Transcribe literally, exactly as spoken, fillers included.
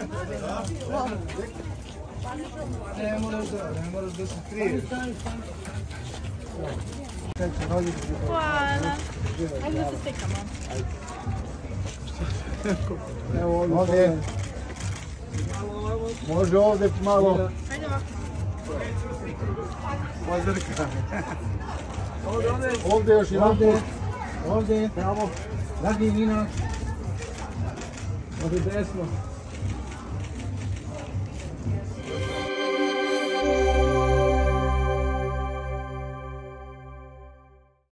Ne moraš da, ne moraš da se kriješ. Hvala. Ajde da se slikamo. Evo ovdje. Može ovdje malo. Ajde ovako. Pozrka. Ovdje još jedan put. Ovdje, pravo. Zadnji minak. Ovdje desno.